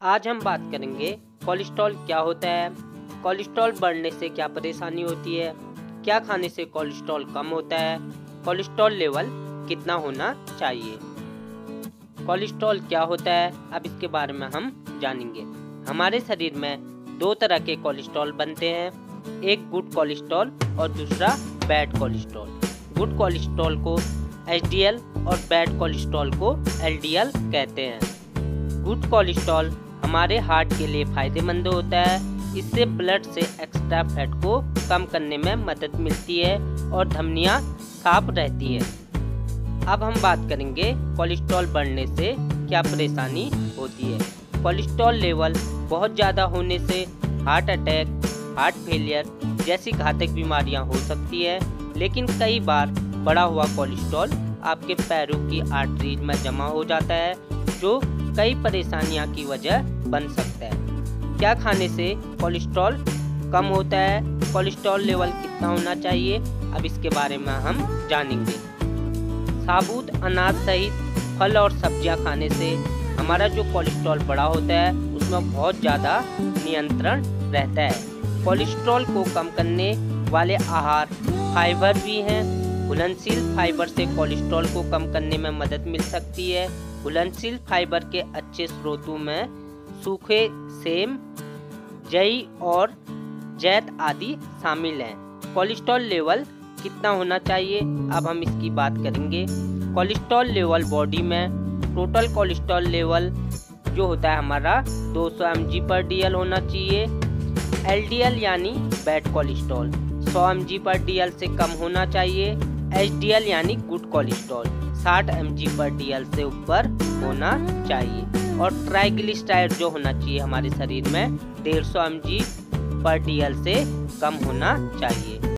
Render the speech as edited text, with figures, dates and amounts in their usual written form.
आज हम बात करेंगे कोलेस्ट्रॉल क्या होता है, कोलेस्ट्रॉल बढ़ने से क्या परेशानी होती है, क्या खाने से कोलेस्ट्रॉल कम होता है, कोलेस्ट्रॉल लेवल कितना होना चाहिए। कोलेस्ट्रॉल क्या होता है, अब इसके बारे में हम जानेंगे। हमारे शरीर में दो तरह के कोलेस्ट्रॉल बनते हैं, एक गुड कोलेस्ट्रॉल और दूसरा बैड कोलेस्ट्रॉल। गुड कोलेस्ट्रॉल को एचडीएल और बैड कोलेस्ट्रॉल को एलडीएल कहते हैं। गुड कोलेस्ट्रॉल हमारे हार्ट के लिए फायदेमंद होता है, इससे ब्लड से एक्स्ट्रा फैट को कम करने में मदद मिलती है और धमनियां साफ रहती है। अब हम बात करेंगे कोलेस्ट्रॉल बढ़ने से क्या परेशानी होती है। कोलेस्ट्रॉल लेवल बहुत ज़्यादा होने से हार्ट अटैक, हार्ट फेलियर जैसी घातक बीमारियां हो सकती है, लेकिन कई बार बढ़ा हुआ कोलेस्ट्रॉल आपके पैरों की आर्टरीज में जमा हो जाता है, जो कई परेशानियों की वजह बन सकता है। क्या खाने से कोलेस्ट्रॉल कम होता है, कोलेस्ट्रॉल लेवल कितना होना चाहिए, अब इसके बारे में हम जानेंगे। साबुत अनाज सहित फल और सब्जियां खाने से हमारा जो कोलेस्ट्रॉल बढ़ा होता है उसमें बहुत ज़्यादा नियंत्रण रहता है। कोलेस्ट्रॉल को कम करने वाले आहार फाइबर भी हैं। घुलनशील फाइबर से कोलेस्ट्रॉल को कम करने में मदद मिल सकती है। घुलनशील फाइबर के अच्छे स्रोतों में सूखे सेम, जई और जैत आदि शामिल हैं। कोलेस्ट्रॉल लेवल कितना होना चाहिए, अब हम इसकी बात करेंगे। कोलेस्ट्रॉल लेवल बॉडी में टोटल कोलेस्ट्रॉल लेवल जो होता है हमारा 200 mg/dl होना चाहिए। एलडीएल यानी बैड कोलेस्ट्रॉल 100 mg/dl से कम होना चाहिए। एचडीएल यानी गुड कोलेस्ट्रॉल 60 mg/dl से ऊपर होना चाहिए। और ट्राइग्लिसराइड जो होना चाहिए हमारे शरीर में 150 mg/dl से कम होना चाहिए।